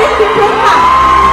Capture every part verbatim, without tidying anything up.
ทธิพฤกษ์ค่ะ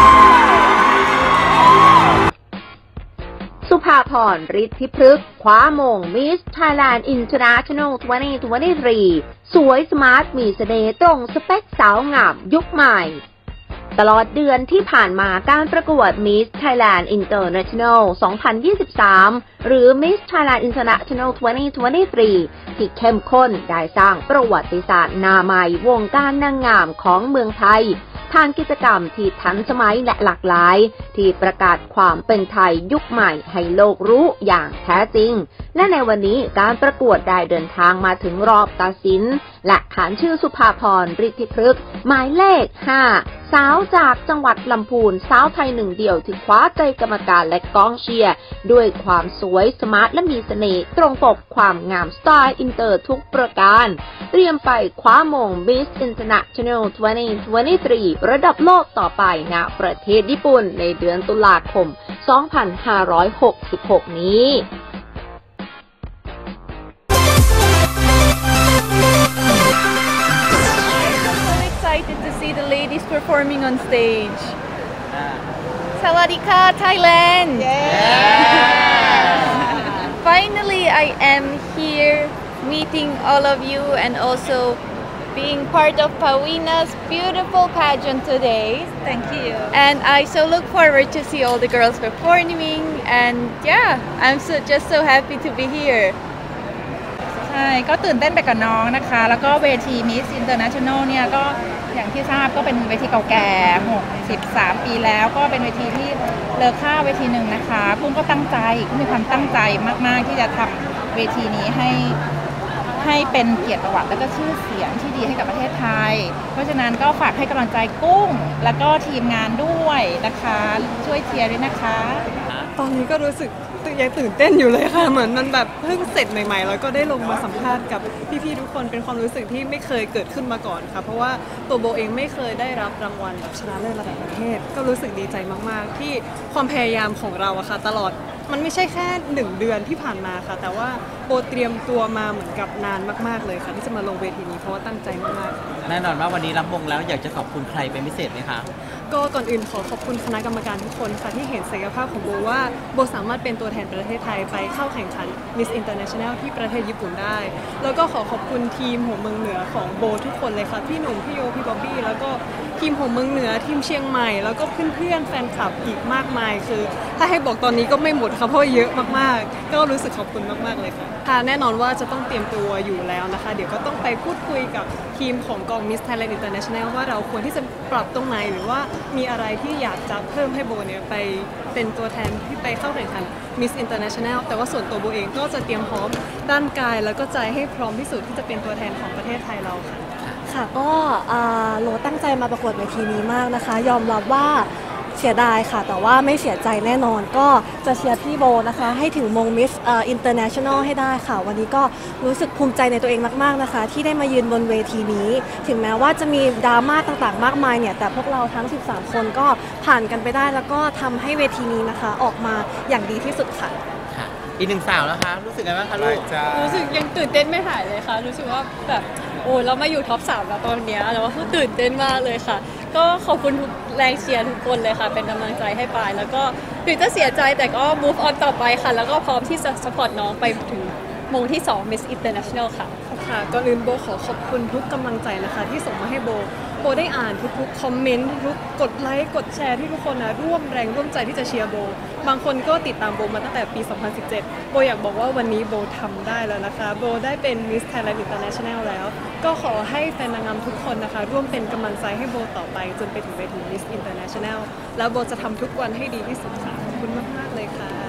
สุภาพร ฤทธิพฤกษ์คว้ามง Miss Thailand International สองพันยี่สิบสาม สวยสมาร์ทมีเสน่ห์ตรงสเปคสาวงามยุคใหม่ตลอดเดือนที่ผ่านมาการประกวด Miss Thailand International สองพันยี่สิบสาม หรือ Miss Thailand International สองพันยี่สิบสาม ที่เข้มข้นได้สร้างประวัติศาสตร์หน้าใหม่วงการนางงามของเมืองไทยผ่านกิจกรรมที่ทันสมัยและหลากหลายที่ประกาศความเป็นไทยยุคใหม่ให้โลกรู้อย่างแท้จริงและในวันนี้การประกวดได้เดินทางมาถึงรอบตัดสินและขานชื่อสุภาพร ฤทธิพฤกษ์หมายเลข ห้า สาวจากจังหวัดลำพูนสาวไทยหนึ่งเดียวที่คว้าใจกรรมการและกองเชียร์ด้วยความสวยสมาร์ทและมีเสน่ห์ตรงปกความงามสไตล์อินเตอร์ทุกประการเตรียมไปคว้ามง Miss International สองพันยี่สิบสาม ระดับโลกต่อไปณประเทศญี่ปุ่นในเดือนตุลาคม สองพันห้าร้อยหกสิบหก นี้ Excited to see the ladies performing on stage. Sawadika, Thailand! Yeah. Finally, I am here meeting all of you and also being part of Pawina's beautiful pageant today. Thank you. And I so look forward to see all the girls performing and yeah, I'm so just so happy to be here. ใช่ก็ตื่นเต้นไปกับน้องนะคะแล้วก็เวที Miss International เนี่ยก็อย่างที่ทราบก็เป็นเวทีเก่าแก่หกสิบสามปีแล้วก็เป็นเวทีที่เลอค่าเวทีหนึ่งนะคะกุ้งก็ตั้งใจกุ้งมีความตั้งใจมากๆที่จะทำเวทีนี้ให้ให้เป็นเกียรติประวัติและก็ชื่อเสียงที่ดีให้กับประเทศไทยเพราะฉะนั้นก็ฝากให้กำลังใจกุ้งแล้วก็ทีมงานด้วยนะคะช่วยเชียร์ด้วยนะคะตอนนี้ก็รู้สึกยังตื่นเต้นอยู่เลยค่ะเหมือนมันแบบเพิ่งเสร็จใหม่ๆแล้วก็ได้ลงมาสัมภาษณ์กับพี่ๆทุกคนเป็นความรู้สึกที่ไม่เคยเกิดขึ้นมาก่อนค่ะเพราะว่าตัวโบเองไม่เคยได้รับรางวัลแบบชนะเลิศระดับประเทศก็รู้สึกดีใจมากๆที่ความพยายามของเราอะค่ะตลอดมันไม่ใช่แค่หนึ่งเดือนที่ผ่านมาค่ะแต่ว่าโบเตรียมตัวมาเหมือนกับนานมากๆเลยค่ะที่จะมาลงเวทีนี้เพราะว่าตั้งใจมากๆแน่นอนว่าวันนี้รับมงแล้วอยากจะขอบคุณใครเป็นพิเศษไหมคะก็ก่อนอื่นขอขอบคุณคณะกรรมการทุกคนค่ะที่เห็นศักยภาพของโบว่าโบสามารถเป็นตัวแทนประเทศไทยไปเข้าแข่งขัน Miss International ที่ประเทศญี่ปุ่นได้แล้วก็ขอขอบคุณทีมหัวเมืองเหนือของโบทุกคนเลยค่ะพี่หนุ่มพี่โยพี่บ๊อบบี้แล้วก็ทีมหัวเมืองเหนือทีมเชียงใหม่แล้วก็เพื่อนๆแฟนคลับอีกมากมายคือถ้าให้บอกตอนนี้ก็ไม่หมดค่ะเพราะเยอะมากๆก็รู้สึกขอบคุณมากๆเลยค่ะค่ะแน่นอนว่าจะต้องเตรียมตัวอยู่แล้วนะคะเดี๋ยวก็ต้องไปพูดคุยกับทีมของกอง Miss Thailand International ว่าเราควรที่จะปรับตรงไหนหรือว่ามีอะไรที่อยากจะเพิ่มให้โบเนี่ยไปเป็นตัวแทนที่ไปเข้าแข่งขัน Miss International แต่ว่าส่วนตัวโบเองก็จะเตรียมพร้อมด้านกายแล้วก็ใจให้พร้อมที่สุดที่จะเป็นตัวแทนของประเทศไทยเราค่ะค่ะก็โลตั้งใจมาประกวดเวทีนี้มากนะคะยอมรับว่าเสียดายค่ะแต่ว่าไม่เสียใจแน่นอนก็จะเชียร์พี่โบนะคะให้ถึงมง Miss International ให้ได้ค่ะวันนี้ก็รู้สึกภูมิใจในตัวเองมากๆนะคะที่ได้มายืนบนเวทีนี้ถึงแม้ว่าจะมีดราม่าต่างๆมากมายเนี่ยแต่พวกเราทั้งสิบสามคนก็ผ่านกันไปได้แล้วก็ทำให้เวทีนี้นะคะออกมาอย่างดีที่สุดค่ะอีกหนึ่งสาวแล้วคะรู้สึกไงบ้างคะลูกรู้สึกยังตื่นเต้นไม่หายเลยค่ะรู้สึกว่าแบบโอ้เรามาอยู่ท็อปสามแล้วตอนนี้แล้วว่าตื่นเต้นมากเลยค่ะก็ขอบคุณทุกแรงเชียร์ทุกคนเลยค่ะเป็นกำลังใจให้ปายแล้วก็ถึงจะเสียใจแต่ก็ move on ต่อไปค่ะแล้วก็พร้อมที่จะ support น้องไปถึงมงที่สอง Miss International ค่ะค่ะก่อนอื่นโบขอขอบคุณทุกกำลังใจนะคะที่ส่งมาให้โบโบได้อ่านทุกๆคอมเมนต์ทุกกดไลค์กดแชร์ที่ทุกคนนะร่วมแรงร่วมใจที่จะเชียร์โบบางคนก็ติดตามโบมาตั้งแต่ปี สองพันสิบเจ็ด โบอยากบอกว่าวันนี้โบทำได้แล้วนะคะโบได้เป็น Miss Thailand International แล้วก็ขอให้แฟนนางงามทุกคนนะคะร่วมเป็นกำลังใจให้โบต่อไปจนไปถึงเวที Miss International แล้วโบจะทำทุกวันให้ดีที่สุดค่ะขอบคุณมากๆเลยค่ะ